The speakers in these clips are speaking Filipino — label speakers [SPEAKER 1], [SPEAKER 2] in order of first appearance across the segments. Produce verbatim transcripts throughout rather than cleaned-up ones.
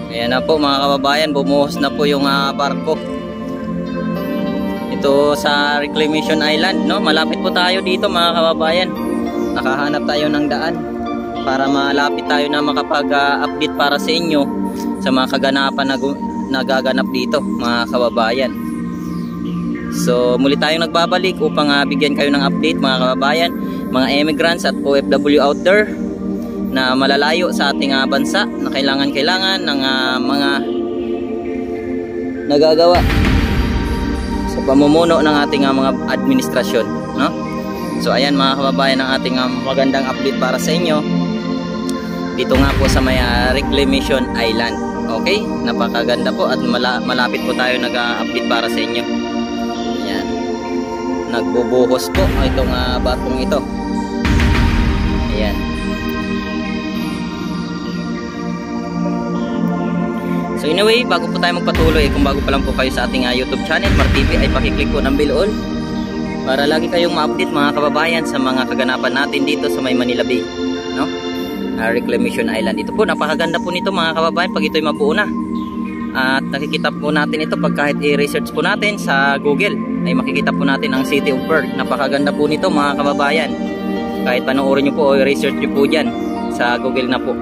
[SPEAKER 1] Ayan na po mga kababayan, bumuhos na po yung uh, barko. Ito sa Reclamation Island, no? Malapit po tayo dito mga kababayan. Nakahanap tayo ng daan para malapit tayo na makapag-update uh, para sa inyo sa mga kaganapan na nagaganap dito mga kababayan. So muli tayong nagbabalik upang uh, bigyan kayo ng update mga kababayan, mga immigrants at O F W out there na malalayo sa ating uh, bansa na kailangan-kailangan ng uh, mga nagagawa sa pamumuno ng ating uh, mga administrasyon, no? So ayan mga kababayan, ang ating uh, magandang update para sa inyo dito nga po sa may uh, Reclamation Island. Okay, napakaganda po at mala malapit po tayo nag-update para sa inyo. Ayan, nagbubuhos po itong uh, barkong ito. Ayan. So anyway, bago po tayo magpatuloy, kung bago pa lang po kayo sa ating uh, YouTube channel, Mar T V, ay pakiclick po ng bell all para lagi kayong ma-update mga kababayan sa mga kaganapan natin dito sa may Manila Bay, no? Uh, Reclamation Island. Ito po, napakaganda po nito mga kababayan pag ito'y mabuo na. At nakikita po natin ito pag kahit i-research po natin sa Google, ay makikita po natin ang City of Perth. Napakaganda po nito mga kababayan. Kahit panoorin nyo po o i-research nyo po dyan sa Google na po.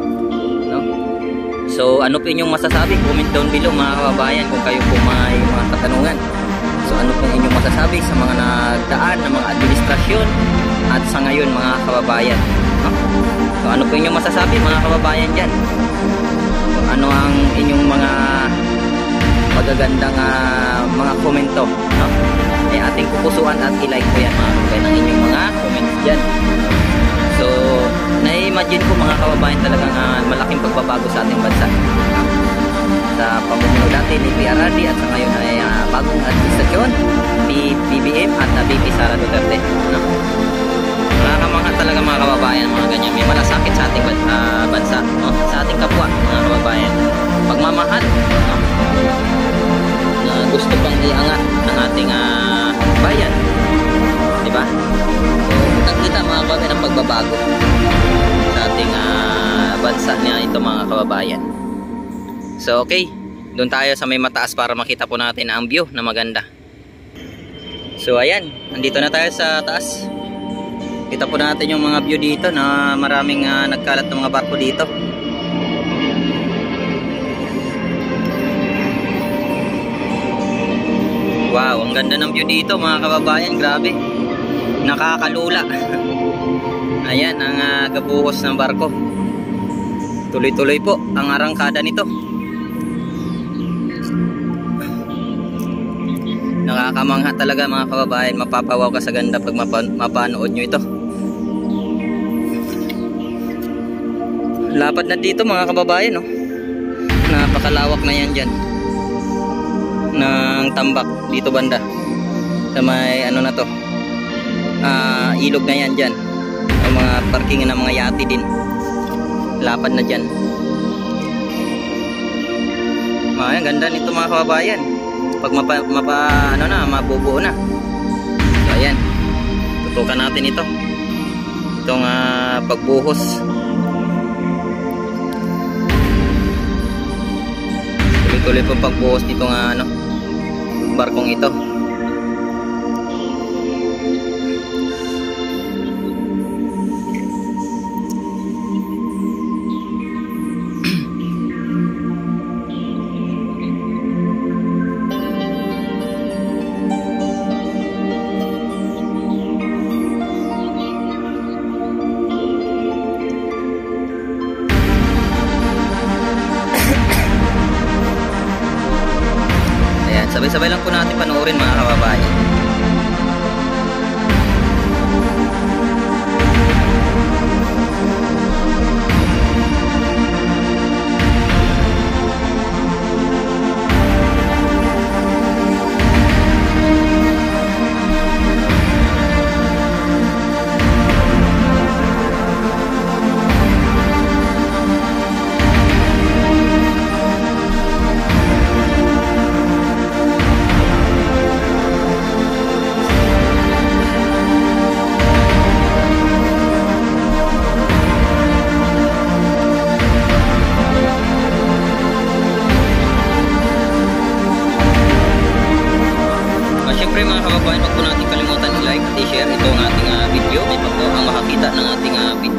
[SPEAKER 1] So ano po inyong masasabi? Comment down below mga kababayan kung kayo po may mga katanungan. So ano po inyong masasabi sa mga nagdaan ng mga administrasyon at sa ngayon mga kababayan, no? So ano po inyong masasabi mga kababayan dyan? So, ano ang inyong mga magagandang uh, mga komento, no? Ay ating pupusuan at i-like po yan mga kababayan ang inyong mga comments dyan. So na-imagine ko mga kababayan talagang uh, malaking pagbabago sa ating bansa, uh, sa pamumuno dati ni P R R D at sa ngayon ay uh, bagong administrasyon ni B B M at uh, B P Sara Duterte, no? Nakakamangha talaga mga kababayan, mga ganyan, may malasakit sa ating uh, bansa, no? Sa ating kapwa mga kababayan, pagmamahal, no? Na gusto pang iangat ng ating uh, bayan, diba? So nakita mga kababayan ang pagbabago sa ating uh, bansa niya ito mga kababayan. So okay, doon tayo sa may mataas para makita po natin ang view na maganda. So ayan, nandito na tayo sa taas. Kita po natin yung mga view dito na maraming uh, nagkalat ng mga barko dito. Wow, ang ganda ng view dito mga kababayan, grabe. Nakakalula. Ayan ang uh, gabuhos ng barko. Tuloy-tuloy po ang arangkada nito. Nakakamangha talaga mga kababayan. Mapapawaw ka sa ganda pag mapa mapanood nyo ito. Lapad na dito mga kababayan, no? Napakalawak na yan dyan ng tambak dito banda sa may ano na to, uh, ilog na yan dyan. Ang mga parking ng mga yati din, lapad na dyan. Ay, ganda nito mga kababayan pag mapa, mapa ano na, mabubuo na. So ayan, tutukan natin ito, itong uh, pagbuhos. Tuloy-tuloy pong pagbuhos nitong uh, ano, barkong ito. Sabay-sabay lang po natin panoorin mga kababayan.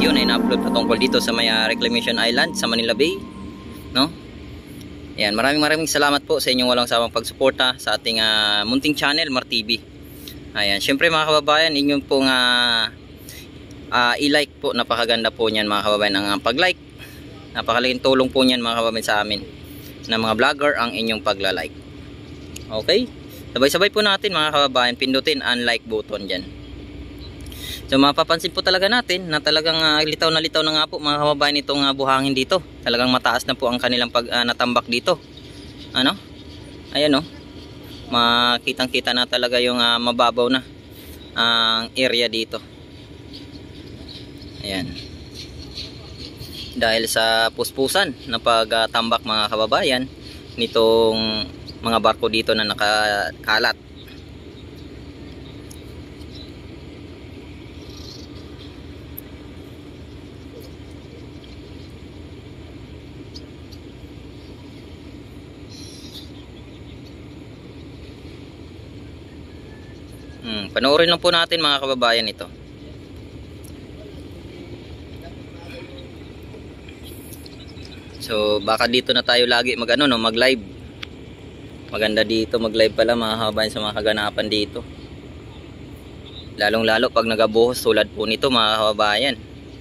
[SPEAKER 1] video na ina-upload patungkol dito sa may uh, Reclamation Island sa Manila Bay, no? Ayan, maraming maraming salamat po sa inyong walang sawang pagsuporta sa ating uh, munting channel, Mar T V. Ayan, syempre mga kababayan, inyong pong uh, uh, i-like po, napakaganda po niyan mga kababayan, ang uh, pag-like. Napakalaking tulong po niyan mga kababayan sa amin na mga vlogger ang inyong pagla-like. Okay? Sabay-sabay po natin mga kababayan, pindutin ang like button dyan. So mapapansin po talaga natin na talagang uh, litaw na litaw na nga po mga kababayan itong uh, buhangin dito. Talagang mataas na po ang kanilang pag uh, natambak dito. Ano? Ayan oh. Makitang-kita na talaga yung uh, mababaw na ang uh, area dito. Ayan. Dahil sa puspusan na pagtambak uh, mga kababayan nitong mga barko dito na nakakalat. Hmm, panoorin lang po natin mga kababayan ito. So baka dito na tayo lagi mag ano no, mag-live. Maganda dito mag-live pala mga kababayan sa mga kaganapan dito. Lalong-lalo pag nagabuhos tulad po nito mga kababayan.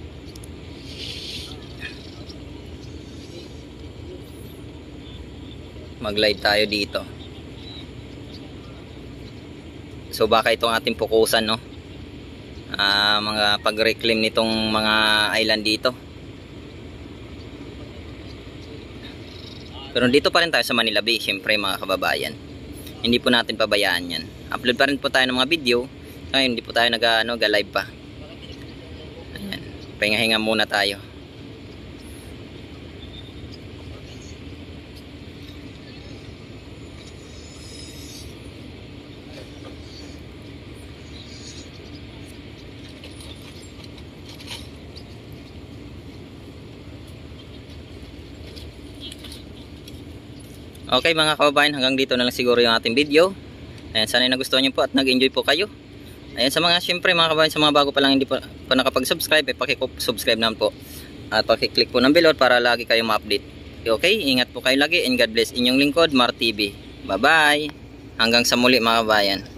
[SPEAKER 1] Mag-live tayo dito. So baka itong ating pukusan no. Uh, mga pag-reclaim nitong mga island dito. Pero dito pa rin tayo sa Manila Bay, syempre mga kababayan. Hindi po natin pabayaan yan. Upload pa rin po tayo ng mga video. Ngayon hindi po tayo nag-live pa. Ayan. Pahinga-hinga muna tayo. Okay mga kababayan, hanggang dito na lang siguro yung ating video. Ayan, sana nagustuhan nyo po at nag-enjoy po kayo. Ayan, sa mga syempre mga kababayan, sa mga bago pa lang hindi pa, pa nakapag-subscribe, eh, paki-subscribe naman po. At paki-click po ng bell para lagi kayong ma-update. Okay, ingat po kayo lagi and God bless. Inyong lingkod, Mar T V. Bye bye. Hanggang sa muli mga kababayan.